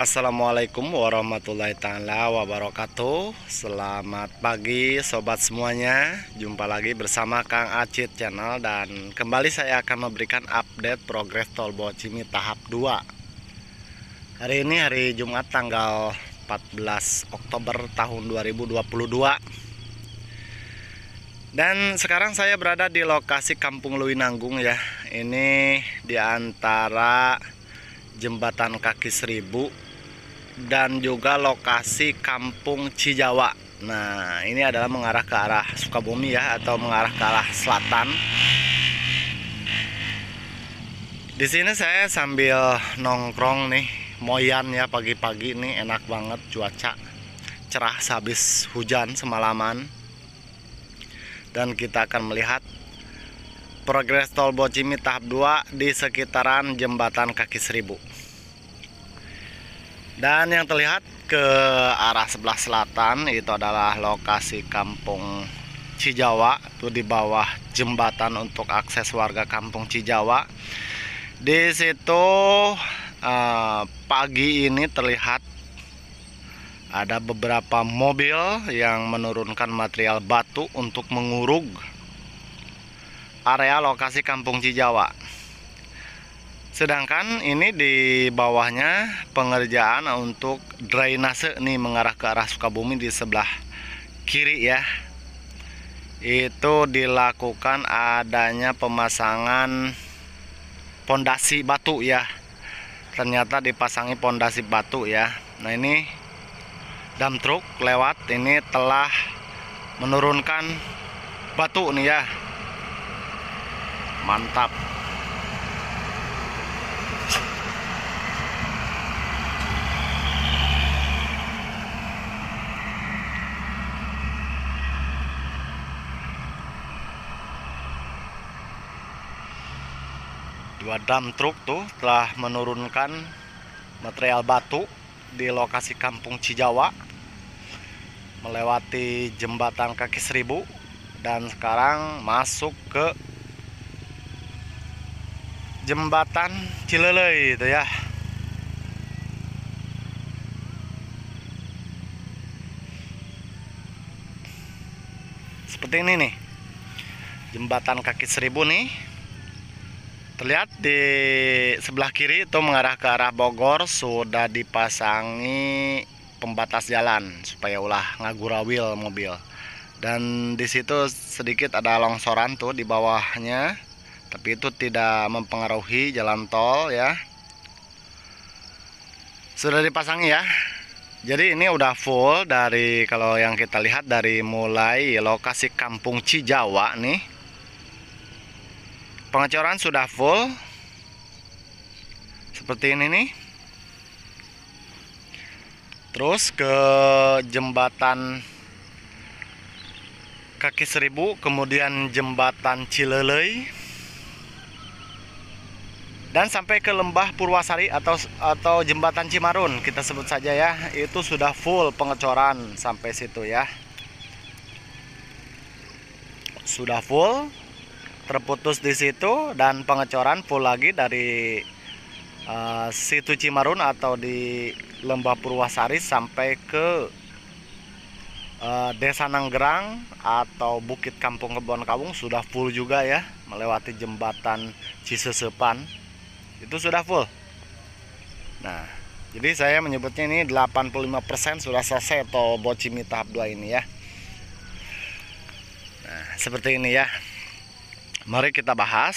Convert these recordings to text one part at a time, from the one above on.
Assalamualaikum warahmatullahi taala wabarakatuh. Selamat pagi sobat semuanya. Jumpa lagi bersama Kang Acit Channel. Dan kembali saya akan memberikan update progres tol Bocimi tahap 2. Hari ini hari Jumat tanggal 14 Oktober tahun 2022. Dan sekarang saya berada di lokasi Kampung Lewinanggung ya. Ini di antara Jembatan Kaki Seribu dan juga lokasi Kampung Cijawa. Nah, ini adalah mengarah ke arah Sukabumi ya, atau mengarah ke arah selatan. Di sini saya sambil nongkrong nih, moyan ya, pagi-pagi nih enak banget cuaca. Cerah sehabis hujan semalaman. Dan kita akan melihat progres tol Bocimi tahap 2 di sekitaran Jembatan Kaki Seribu. Dan yang terlihat ke arah sebelah selatan itu adalah lokasi Kampung Cijawa, itu di bawah jembatan untuk akses warga Kampung Cijawa. Di situ pagi ini terlihat ada beberapa mobil yang menurunkan material batu untuk mengurug area lokasi Kampung Cijawa. Sedangkan ini di bawahnya pengerjaan untuk drainase nih mengarah ke arah Sukabumi di sebelah kiri ya. Itu dilakukan adanya pemasangan pondasi batu ya. Ternyata dipasangi pondasi batu ya. Nah, ini dump truck lewat ini telah menurunkan batu nih ya. Mantap. Dua dump truk tuh telah menurunkan material batu di lokasi Kampung Cijawa melewati Jembatan Kaki Seribu dan sekarang masuk ke Jembatan Cilelei itu ya. Seperti ini nih. Jembatan Kaki Seribu nih. Terlihat di sebelah kiri itu mengarah ke arah Bogor sudah dipasangi pembatas jalan supaya ulah ngagurawil mobil. Dan di situ sedikit ada longsoran tuh di bawahnya, tapi itu tidak mempengaruhi jalan tol ya. Sudah dipasangi ya. Jadi ini udah full dari, kalau yang kita lihat dari mulai lokasi Kampung Cijawa nih. Pengecoran sudah full seperti ini nih. Terus ke Jembatan Kaki Seribu, kemudian Jembatan Cilelei, dan sampai ke Lembah Purwasari atau Jembatan Cimarun kita sebut saja ya. Itu sudah full pengecoran sampai situ ya. Sudah full, terputus di situ, dan pengecoran full lagi dari situ Cimarun atau di Lembah Purwasari sampai ke Desa Nanggerang atau Bukit Kampung Kebon Kawung sudah full juga ya, melewati Jembatan Cisesepan itu sudah full. Nah, jadi saya menyebutnya ini 85% sudah selesai tol Bocimi tahap 2 ini ya. Nah, seperti ini ya. Mari kita bahas.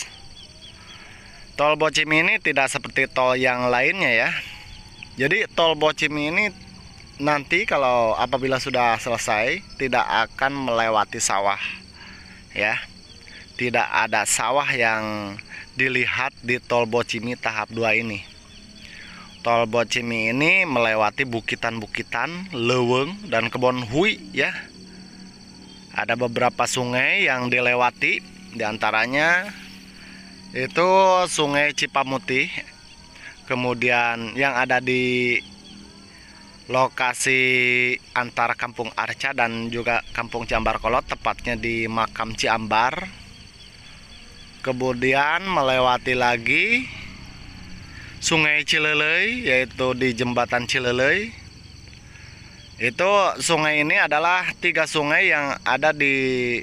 Tol Bocimi ini tidak seperti tol yang lainnya ya. Jadi tol Bocimi ini nanti kalau apabila sudah selesai tidak akan melewati sawah ya. Tidak ada sawah yang dilihat di tol Bocimi tahap 2 ini. Tol Bocimi ini melewati bukitan-bukitan, leuweung, dan kebon hui ya. Ada beberapa sungai yang dilewati. Di antaranya itu Sungai Cipamuti, kemudian yang ada di lokasi antara Kampung Arca dan juga Kampung Ciambar Kolot, tepatnya di Makam Ciambar. Kemudian melewati lagi Sungai Cilelei, yaitu di jembatan Cilelei. Itu sungai ini adalah 3 sungai yang ada di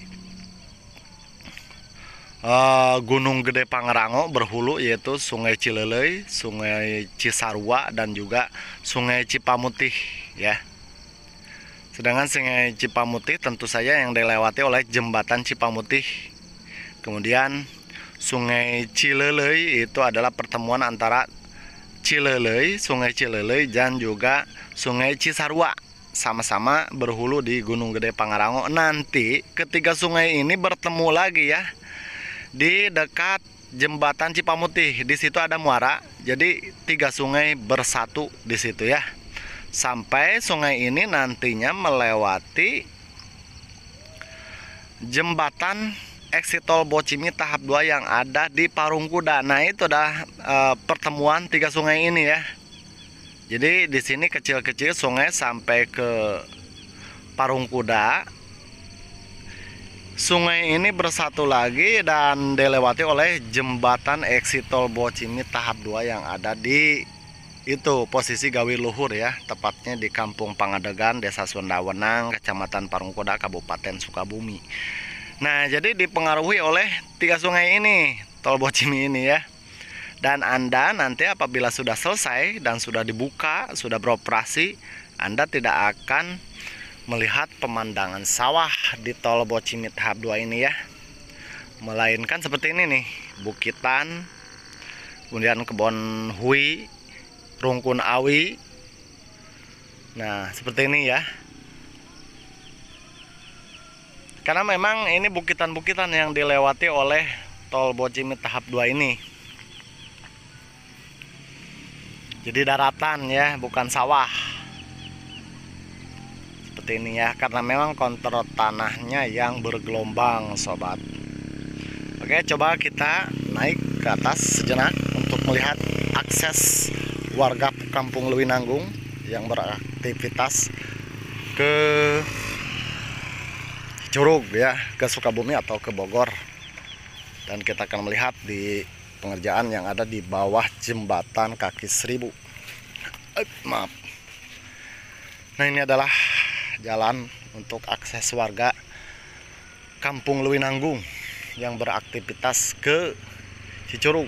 Gunung Gede Pangrango berhulu, yaitu Sungai Cilelei, Sungai Cisarua, dan juga Sungai Cipamutih ya. Sedangkan Sungai Cipamutih tentu saja yang dilewati oleh jembatan Cipamutih. Kemudian Sungai Cilelei itu adalah pertemuan antara Cilelei, Sungai Cilelei, dan juga Sungai Cisarua, sama-sama berhulu di Gunung Gede Pangrango. Nanti ketiga sungai ini bertemu lagi ya di dekat jembatan Cipamutih. Di situ ada muara, jadi 3 sungai bersatu di situ ya. Sampai sungai ini nantinya melewati jembatan exit tol Bocimi tahap 2 yang ada di Parung Kuda. Nah, itu dah pertemuan 3 sungai ini ya. Jadi di sini kecil-kecil sungai sampai ke Parung Kuda. Sungai ini bersatu lagi dan dilewati oleh jembatan exit tol Bocimi tahap 2 yang ada di itu posisi Gawir Luhur ya, tepatnya di Kampung Pangadegan, Desa Sundawenang, Kecamatan Parung Kuda, Kabupaten Sukabumi. Nah, jadi dipengaruhi oleh 3 sungai ini, tol Bocimi ini ya. Dan Anda nanti apabila sudah selesai dan sudah dibuka, sudah beroperasi, Anda tidak akan melihat pemandangan sawah di tol Bocimi tahap 2 ini ya, melainkan seperti ini nih, bukitan, kemudian kebun hui, rungkun awi. Nah, seperti ini ya. Karena memang ini bukitan-bukitan yang dilewati oleh tol Bocimi tahap 2 ini. Jadi daratan ya, bukan sawah. Seperti ini ya, karena memang kontur tanahnya yang bergelombang sobat. Oke, coba kita naik ke atas sejenak untuk melihat akses warga Kampung Lewinanggung yang beraktivitas ke Curug ya, ke Sukabumi atau ke Bogor. Dan kita akan melihat di pengerjaan yang ada di bawah jembatan kaki seribu. Maaf. Nah, ini adalah jalan untuk akses warga Kampung Lewinanggung yang beraktivitas ke Cicurug.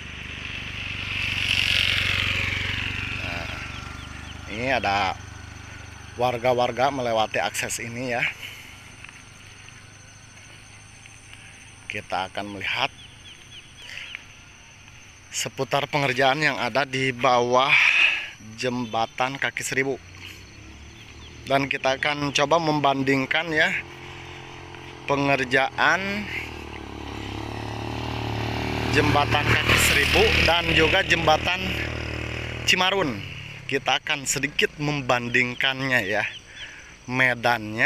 Nah, ini ada warga-warga melewati akses ini ya. Kita akan melihat seputar pengerjaan yang ada di bawah jembatan kaki seribu. Dan kita akan coba membandingkan ya pengerjaan jembatan kaki seribu dan juga jembatan Cimarun. Kita akan sedikit membandingkannya ya, medannya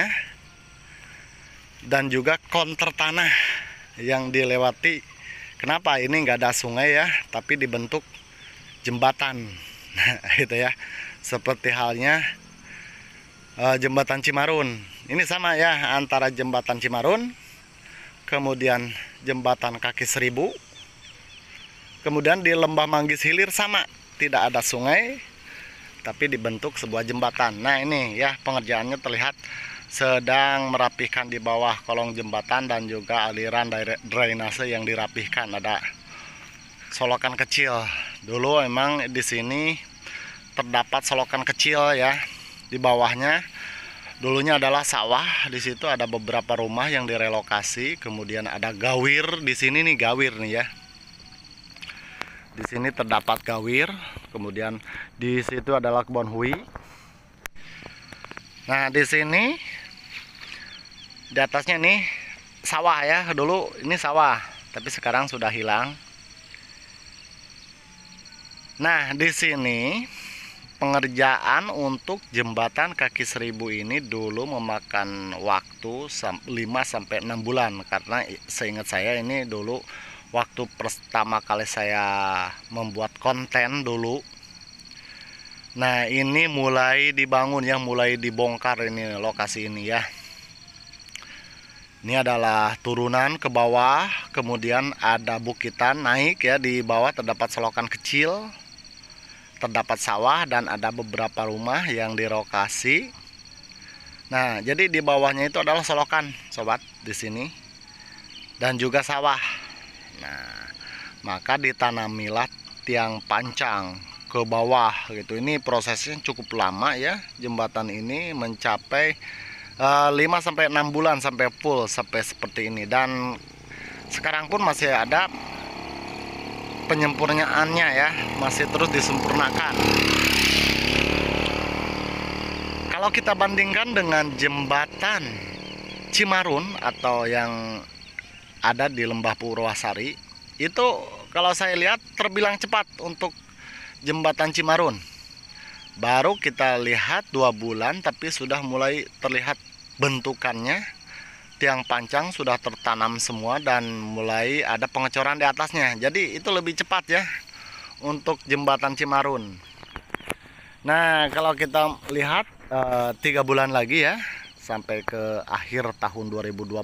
dan juga kontur tanah yang dilewati. Kenapa ini nggak ada sungai ya, tapi dibentuk jembatan. Nah, itu ya, seperti halnya jembatan Cimarun. Ini sama ya, antara jembatan Cimarun, kemudian jembatan kaki seribu, kemudian di Lembah Manggis Hilir sama, tidak ada sungai, tapi dibentuk sebuah jembatan. Nah, ini ya pengerjaannya terlihat sedang merapihkan di bawah kolong jembatan dan juga aliran drainase yang dirapihkan. Ada solokan kecil. Dulu emang di sini terdapat solokan kecil ya. Di bawahnya dulunya adalah sawah. Di situ ada beberapa rumah yang direlokasi. Kemudian ada gawir di sini nih, gawir nih ya. Di sini terdapat gawir. Kemudian di situ adalah kebun hui. Nah, di sini di atasnya nih sawah ya. Dulu ini sawah, tapi sekarang sudah hilang. Nah, di sini pengerjaan untuk jembatan kaki seribu ini dulu memakan waktu 5-6 bulan, karena seingat saya ini dulu waktu pertama kali saya membuat konten dulu. Nah, ini mulai dibangun ya, mulai dibongkar ini lokasi ini ya. Ini adalah turunan ke bawah, kemudian ada bukitan naik ya, di bawah terdapat selokan kecil. terdapat sawah dan ada beberapa rumah yang direlokasi. Nah, jadi di bawahnya itu adalah solokan, sobat, di sini. Dan juga sawah. Nah, maka ditanamilah tiang pancang ke bawah gitu. Ini prosesnya cukup lama ya. Jembatan ini mencapai 5 sampai 6 bulan sampai full sampai seperti ini, dan sekarang pun masih ada penyempurnaannya ya, masih terus disempurnakan. Kalau kita bandingkan dengan jembatan Cimarun atau yang ada di Lembah Purwasari, itu kalau saya lihat terbilang cepat untuk jembatan Cimarun. Baru kita lihat 2 bulan tapi sudah mulai terlihat bentukannya. Tiang pancang sudah tertanam semua dan mulai ada pengecoran di atasnya. Jadi itu lebih cepat ya untuk jembatan Cimarun. Nah, kalau kita lihat 3 bulan lagi ya sampai ke akhir tahun 2022,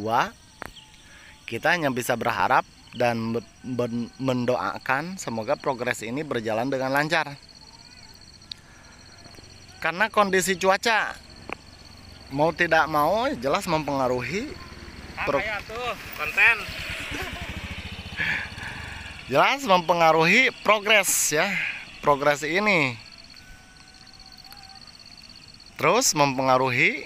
kita hanya bisa berharap dan mendoakan semoga progres ini berjalan dengan lancar. Karena kondisi cuaca mau tidak mau jelas mempengaruhi konten. Jelas mempengaruhi progres ya. Progres ini terus mempengaruhi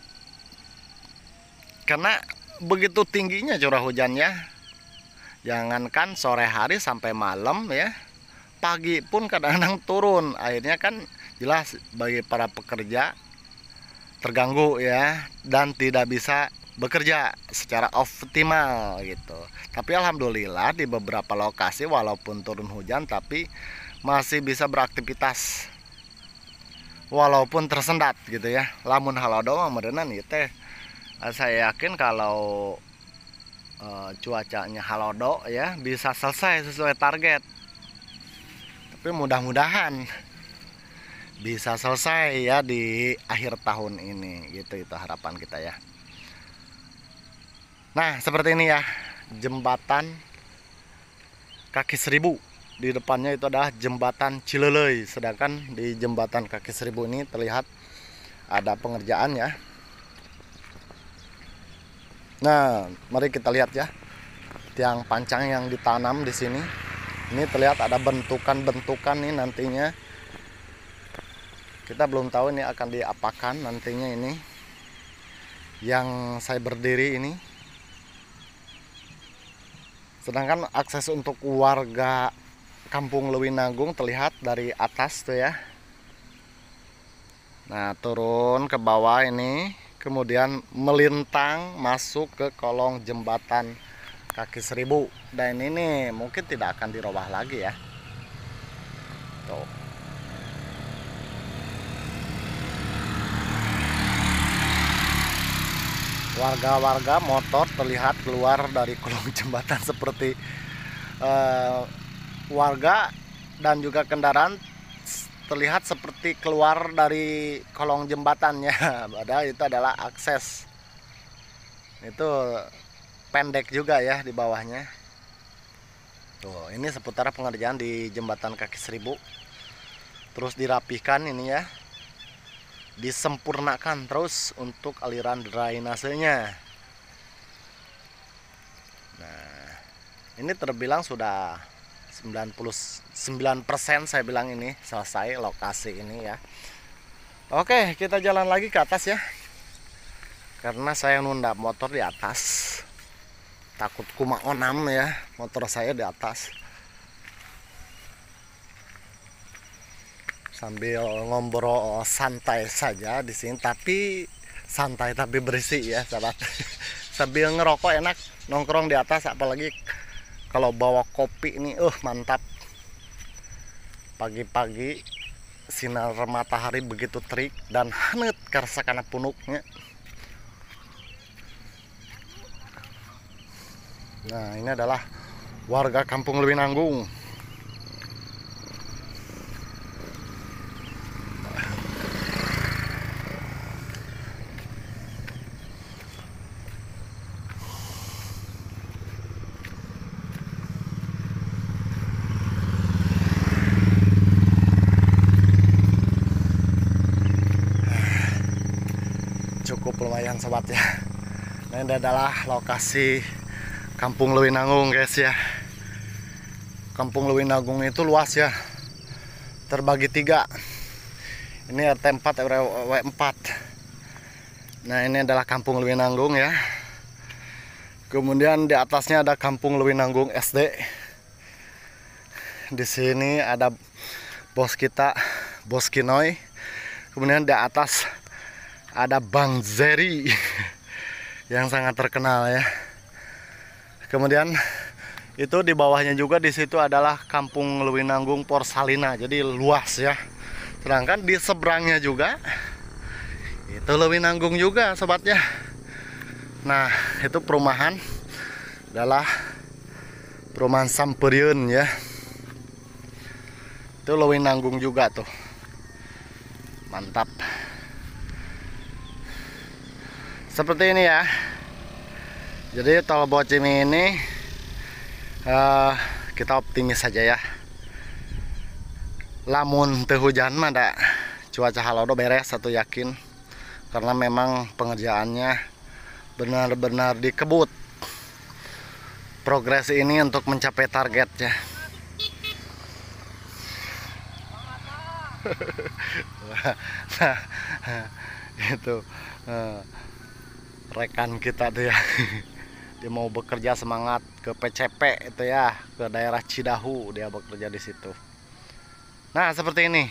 karena begitu tingginya curah hujannya. Jangankan sore hari sampai malam ya, pagi pun kadang-kadang turun. Akhirnya kan jelas bagi para pekerja terganggu ya, dan tidak bisa bekerja secara optimal gitu. Tapi alhamdulillah di beberapa lokasi walaupun turun hujan tapi masih bisa beraktivitas walaupun tersendat gitu ya. Lamun halodo mah meureunan ieu teh. Saya yakin kalau cuacanya halodo ya bisa selesai sesuai target. Tapi mudah-mudahan bisa selesai ya di akhir tahun ini gitu, itu harapan kita ya. Nah, seperti ini ya jembatan kaki seribu. Di depannya itu adalah jembatan Cilelei, sedangkan di jembatan kaki seribu ini terlihat ada pengerjaan ya. Nah, mari kita lihat ya tiang pancang yang ditanam di sini. Ini terlihat ada bentukan-bentukan nih nantinya. Kita belum tahu ini akan diapakan nantinya ini. Yang saya berdiri ini. Sedangkan akses untuk warga Kampung Lewinagung terlihat dari atas tuh ya. Nah, turun ke bawah ini, kemudian melintang masuk ke kolong jembatan kaki seribu. Dan ini mungkin tidak akan dirubah lagi ya. Tuh. Warga-warga motor terlihat keluar dari kolong jembatan seperti warga dan juga kendaraan terlihat seperti keluar dari kolong jembatannya. Padahal itu adalah akses. Itu pendek juga ya di bawahnya. Tuh, ini seputar pengerjaan di jembatan kaki seribu. Terus dirapihkan ini ya. Disempurnakan terus untuk aliran drainasenya. Nah, ini terbilang sudah 99% saya bilang ini selesai lokasi ini ya. Oke, kita jalan lagi ke atas ya. Karena saya nunda motor di atas. Takut kumaonam ya, motor saya di atas. Sambil ngobrol santai saja di sini, tapi santai tapi bersih ya, sahabat. Sambil ngerokok enak, nongkrong di atas, apalagi kalau bawa kopi ini, mantap. Pagi-pagi sinar matahari begitu terik dan hangat karena kana punuknya. Nah, ini adalah warga Kampung Lewinanggung. lumayan sobat ya. Nah, ini adalah lokasi Kampung Lewinanggung guys ya. Kampung Lewinanggung itu luas ya, terbagi 3. Ini RT 4 RW 4. Nah, ini adalah Kampung Lewinanggung ya. Kemudian di atasnya ada Kampung Lewinanggung SD. Di sini ada bos kita, Bos Kinoy. Kemudian di atas ada Bang Zeri yang sangat terkenal ya. Kemudian itu di bawahnya juga di situ adalah Kampung Lewinanggung Porsalina. Jadi luas ya. Sedangkan di seberangnya juga itu Lewinanggung juga sobatnya. Nah, itu perumahan adalah perumahan Sampurieun ya. Itu Lewinanggung juga tuh. Mantap. Seperti ini ya. Jadi tol Bocimi ini kita optimis saja ya. Lamun teu hujan mah da cuaca halodo beres satu yakin. Karena memang pengerjaannya benar-benar dikebut. Progres ini untuk mencapai targetnya. Nah, itu rekan kita tuh ya. Dia mau bekerja semangat ke PCP itu ya, ke daerah Cidahu dia bekerja di situ. Nah, seperti ini.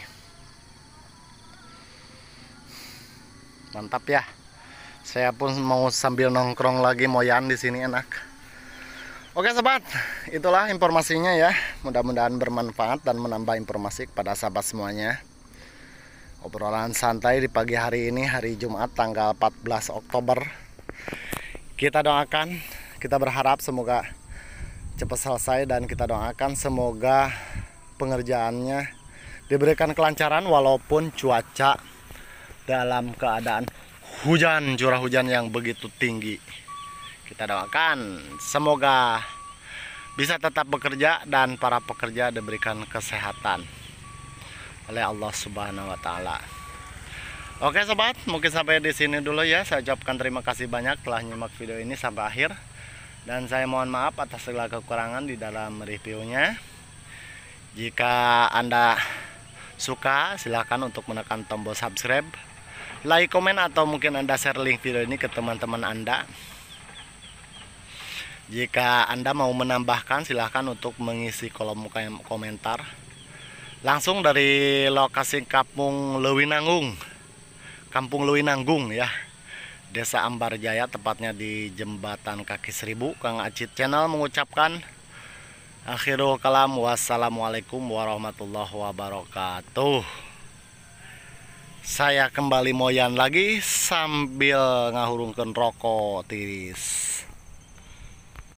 Mantap ya. Saya pun mau sambil nongkrong lagi moyan di sini enak. Oke sobat, itulah informasinya ya. Mudah-mudahan bermanfaat dan menambah informasi kepada sahabat semuanya. Obrolan santai di pagi hari ini, hari Jumat tanggal 14 Oktober. Kita doakan, kita berharap semoga cepat selesai dan kita doakan semoga pengerjaannya diberikan kelancaran walaupun cuaca dalam keadaan hujan, curah hujan yang begitu tinggi. Kita doakan semoga bisa tetap bekerja dan para pekerja diberikan kesehatan oleh Allah Subhanahu wa taala. Oke sobat, mungkin sampai di sini dulu ya. Saya ucapkan terima kasih banyak telah nyimak video ini sampai akhir. Dan saya mohon maaf atas segala kekurangan di dalam reviewnya. Jika Anda suka, silakan untuk menekan tombol subscribe, like, komen, atau mungkin Anda share link video ini ke teman-teman Anda. Jika Anda mau menambahkan, silahkan untuk mengisi kolom komentar langsung dari lokasi Kampung Lewinanggung. Kampung Lewinanggung ya, Desa Ambarjaya, tepatnya di Jembatan Kaki Seribu. Kang Acit Channel mengucapkan akhirul kalam, wassalamualaikum warahmatullahi wabarakatuh. Saya kembali moyan lagi sambil ngahurungkeun rokok tiris.